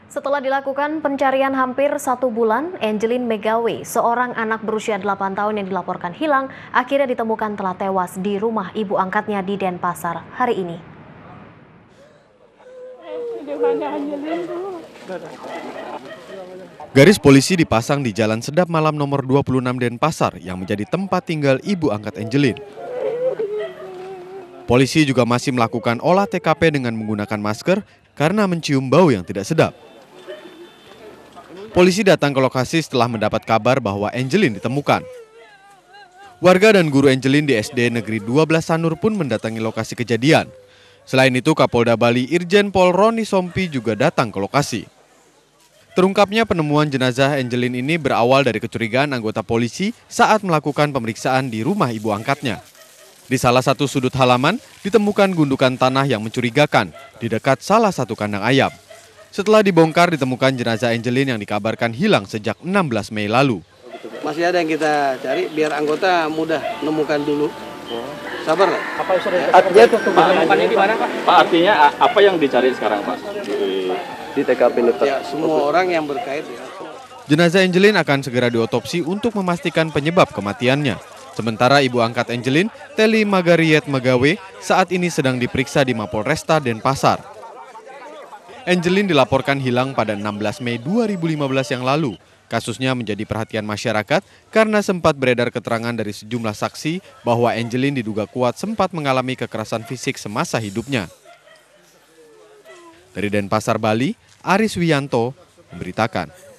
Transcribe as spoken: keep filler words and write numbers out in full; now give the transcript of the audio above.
Setelah dilakukan pencarian hampir satu bulan, Angelin Megawe, seorang anak berusia delapan tahun yang dilaporkan hilang, akhirnya ditemukan telah tewas di rumah ibu angkatnya di Denpasar hari ini. Garis polisi dipasang di Jalan Sedap Malam nomor dua puluh enam Denpasar yang menjadi tempat tinggal ibu angkat Angelin. Polisi juga masih melakukan olah T K P dengan menggunakan masker karena mencium bau yang tidak sedap. Polisi datang ke lokasi setelah mendapat kabar bahwa Angelin ditemukan. Warga dan guru Angelin di S D Negeri dua belas Sanur pun mendatangi lokasi kejadian. Selain itu, Kapolda Bali Irjen Pol Roni Sompi juga datang ke lokasi. Terungkapnya penemuan jenazah Angelin ini berawal dari kecurigaan anggota polisi saat melakukan pemeriksaan di rumah ibu angkatnya. Di salah satu sudut halaman ditemukan gundukan tanah yang mencurigakan di dekat salah satu kandang ayam. Setelah dibongkar ditemukan jenazah Angelin yang dikabarkan hilang sejak enam belas Mei lalu. Masih ada yang kita cari biar anggota mudah menemukan dulu. Sabar nggak? Apa artinya itu menemukannya di mana, Pak? Pak, artinya apa yang dicari sekarang, Pak? Di, di T K P ini, Pak. Ya, semua orang yang berkait. Ya. Jenazah Angelin akan segera diotopsi untuk memastikan penyebab kematiannya. Sementara ibu angkat Angelin, Teli Magariet Megawe, saat ini sedang diperiksa di Mapolresta Denpasar. Angelin dilaporkan hilang pada enam belas Mei dua ribu lima belas yang lalu. Kasusnya menjadi perhatian masyarakat karena sempat beredar keterangan dari sejumlah saksi bahwa Angelin diduga kuat sempat mengalami kekerasan fisik semasa hidupnya. Dari Denpasar, Bali, Aris Wiyanto memberitakan.